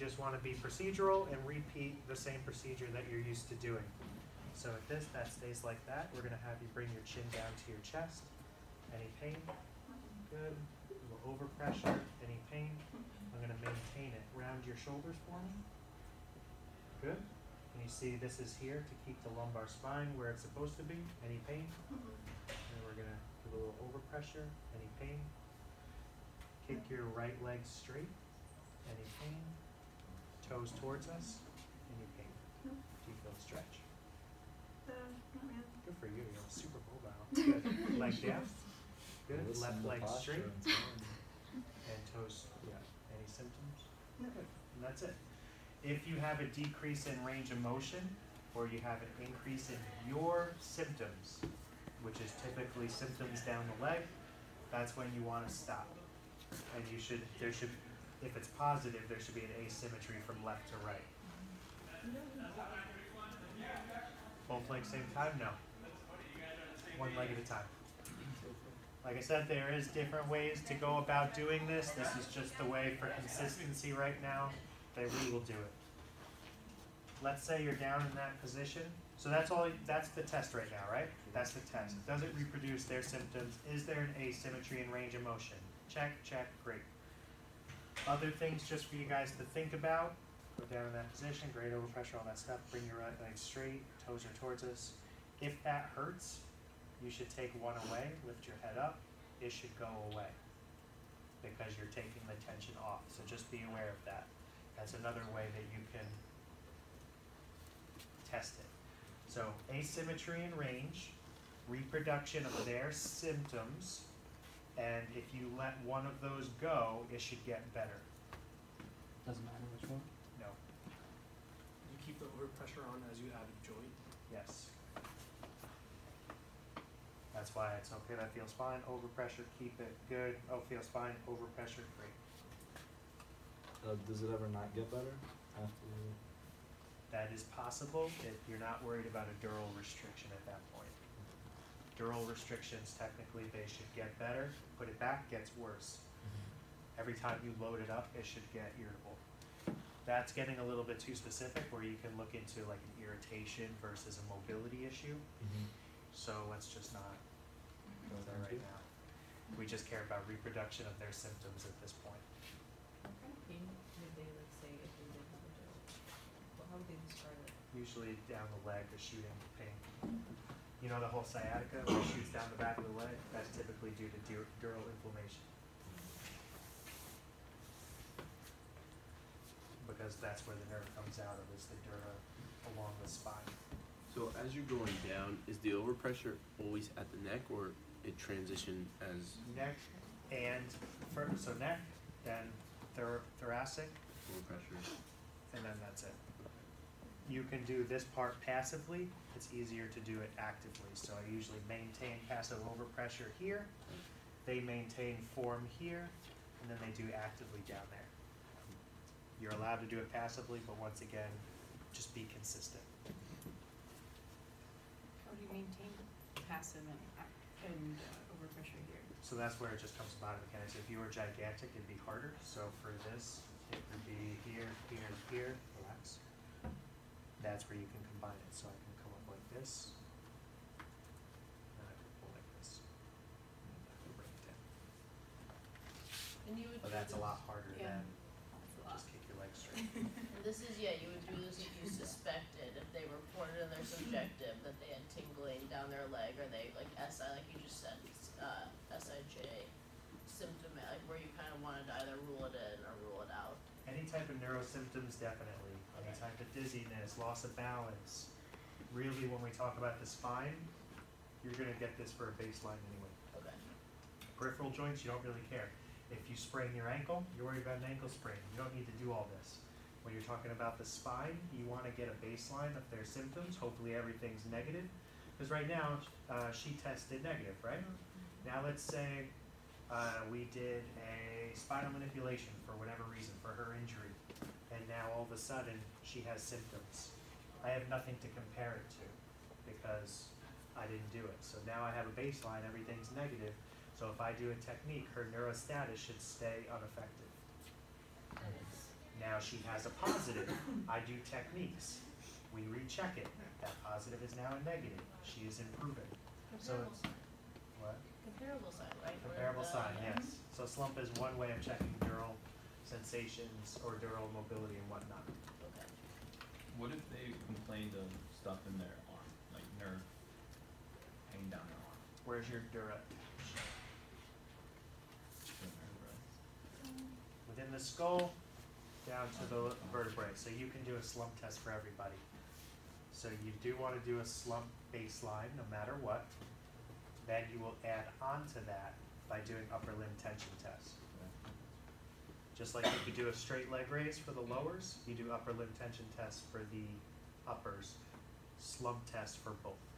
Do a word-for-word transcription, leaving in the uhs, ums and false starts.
just want to be procedural and repeat the same procedure that you're used to doing. So with this, that stays like that. We're going to have you bring your chin down to your chest. Any pain? Good. A little overpressure. Any pain? I'm going to maintain it. Round your shoulders for me. Good. And you see this is here to keep the lumbar spine where it's supposed to be. Any pain? And we're going to give a little overpressure. Any pain? Kick your right leg straight. Any pain? Toes towards us. Any pain? Do you feel a stretch? Uh, not really. Good for you. You're on Super Bowl now. Good. Leg down. Good. Listen Left to leg posture straight. and so on. And toes. Yeah. Any symptoms? No. Good. And that's it. If you have a decrease in range of motion, or you have an increase in your symptoms, which is typically symptoms down the leg, that's when you want to stop. And you should, there should, if it's positive, there should be an asymmetry from left to right. Both legs same time? No. One leg at a time. Like I said, there is different ways to go about doing this. This is just the way for consistency right now that we will do it. Let's say you're down in that position. So that's all, that's the test right now, right? That's the test. Does it reproduce their symptoms? Is there an asymmetry in range of motion? Check, check, great. Other things just for you guys to think about. Go down in that position, great overpressure, all that stuff. Bring your right leg straight, toes are towards us. If that hurts, you should take one away, lift your head up. It should go away because you're taking the tension off. So just be aware of that. That's another way that you can test it. So asymmetry in range, reproduction of their symptoms, and if you let one of those go, it should get better. Doesn't matter which one? No. You keep the overpressure on as you add a joint. Yes. That's why it's okay, that feels fine. Overpressure, keep it good. Oh, feels fine. Overpressure, great. Uh, does it ever not get better after? That is possible if you're not worried about a dural restriction at that point. Dural restrictions, technically, they should get better. Put it back, gets worse. Every time you load it up, it should get irritable. That's getting a little bit too specific where you can look into like an irritation versus a mobility issue. Mm-hmm. So let's just not go there right now. We just care about reproduction of their symptoms at this point. What kind of pain would they, like, say, if they did have a joint? Well, how would they describe it? Usually down the leg, the shooting pain. You know the whole sciatica where it shoots down the back of the leg? That's typically due to dur dural inflammation. Because that's where the nerve comes out of, is the dura along the spine. So as you're going down, is the overpressure always at the neck, or it transition as Neck and, first, so neck, then thor thoracic, overpressure? and then that's it. You can do this part passively. It's easier to do it actively. So I usually maintain passive overpressure here. They maintain form here, and then they do actively down there. You're allowed to do it passively, but once again, just be consistent. How do you maintain passive and, ac- and uh, overpressure here? So that's where it just comes about mechanics. If you were gigantic, it'd be harder. So for this, it would be here, here, here, relax. That's where you can combine it. So I can come up like this, and I can pull like this, and I can bring it down. And you would But do that's a this- lot harder yeah, than that's a lot. just kick your leg straight. And this is, yeah, you would do this if you suspected, if they reported in their subjective that they had tingling down their leg, or they, like S I, like you just said, uh, S I J symptom, like where you kind of wanted to either rule it in or rule it out. Any type of neuro symptoms, definitely. Any type of dizziness, loss of balance. Really, when we talk about the spine, you're gonna get this for a baseline anyway. Okay. Peripheral joints, you don't really care. If you sprain your ankle, you're worried about an ankle sprain. You don't need to do all this. When you're talking about the spine, you wanna get a baseline of their symptoms. Hopefully everything's negative. Because right now, uh, she tested negative, right? Now let's say uh, we did a spinal manipulation for whatever reason, for her injury. And now all of a sudden, she has symptoms. I have nothing to compare it to because I didn't do it. So now I have a baseline, everything's negative. So if I do a technique, her neurostatus should stay unaffected. Now Now she has a positive. I do techniques. We recheck it. That positive is now a negative. She is improving. So Comparable it's- sign. What? Comparable sign, right? Where Comparable the- sign, yes. So slump is one way of checking neural sensations or neural mobility and whatnot. Okay. What if they complained of stuff in their arm, like nerve hanging down their arm? Where's your dura? The nerve rest? Within the skull, down to the vertebrae. So you can do a slump test for everybody. So you do want to do a slump baseline no matter what. Then you will add on to that by doing upper limb tension tests. Just like if you do a straight leg raise for the lowers, you do upper limb tension tests for the uppers, slump test for both.